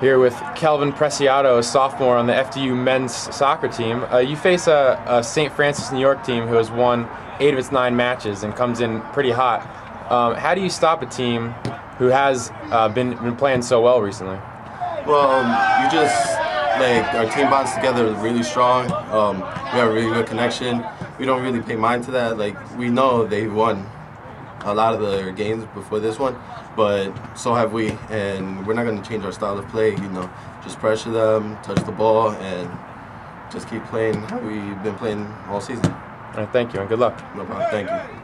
Here with Kelvin Preciado, a sophomore on the FDU men's soccer team. You face a St. Francis, New York team who has won 8 of its 9 matches and comes in pretty hot. How do you stop a team who has been playing so well recently? Well, you just, our team bonds together really strong. We have a really good connection. We don't really pay mind to that. We know they've won a lot of their games before this one, but so have we, and we're not going to change our style of play. Just pressure them, touch the ball, and just keep playing how we've been playing all season. All right, thank you, and good luck. No problem. Thank you.